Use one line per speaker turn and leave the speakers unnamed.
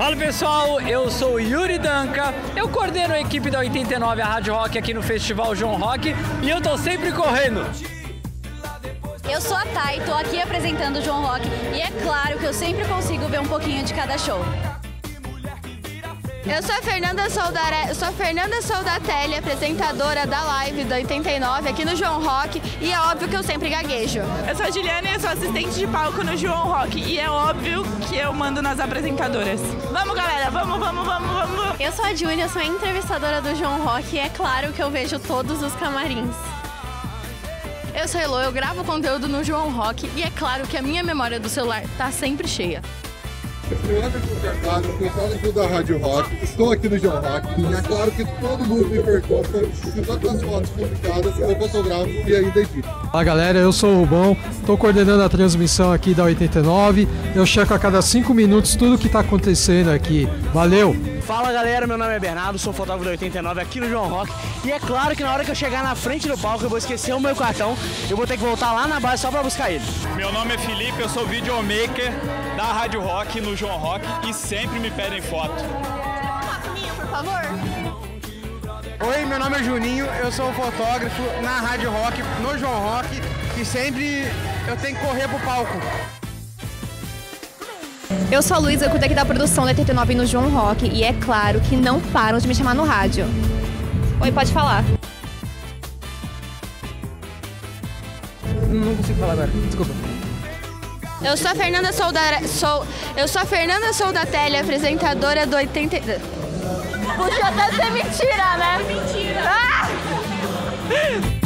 Fala pessoal, eu sou o Yuri Danca, eu coordeno a equipe da 89, a Rádio Rock aqui no Festival João Rock e eu tô sempre correndo.
Eu sou a Thay, tô aqui apresentando o João Rock e é claro que eu sempre consigo ver um pouquinho de cada show.
Eu sou a Fernanda Soldatelli, apresentadora da live da 89 aqui no João Rock e é óbvio que eu sempre gaguejo.
Eu sou a Juliana e eu sou assistente de palco no João Rock e é óbvio que eu mando nas apresentadoras. Vamos galera, vamos!
Eu sou a Júlia, sou a entrevistadora do João Rock e é claro que eu vejo todos os camarins.
Eu sou a Elô, eu gravo conteúdo no João Rock e é claro que a minha memória do celular tá sempre cheia.
Eu sou o fotógrafo da Rádio Rock, estou aqui no João Rock e é claro que todo mundo me pergunta se todas as fotos publicadas eu fotografo e ainda edito.
Fala galera, eu sou o Rubão, estou coordenando a transmissão aqui da 89, eu checo a cada 5 minutos tudo que está acontecendo aqui, valeu!
Fala galera, meu nome é Bernardo, sou fotógrafo da 89 aqui no João Rock e é claro que na hora que eu chegar na frente do palco eu vou esquecer o meu cartão, eu vou ter que voltar lá na base só para buscar ele.
Meu nome é Felipe, eu sou videomaker da Rádio Rock no João Rock e sempre me pedem foto.
Tira uma foto minha, por favor.
Oi, meu nome é Juninho, eu sou fotógrafo na Rádio Rock, no João Rock e sempre eu tenho que correr pro palco.
Eu sou a Luísa, eu cuido aqui da produção da 89 no João Rock e é claro que não param de me chamar no rádio. Oi, pode falar.
Não consigo falar agora, desculpa.
Eu sou a Fernanda Soldatelli, apresentadora do 80... Podia até ser mentira, né?
Mentira!
Ah!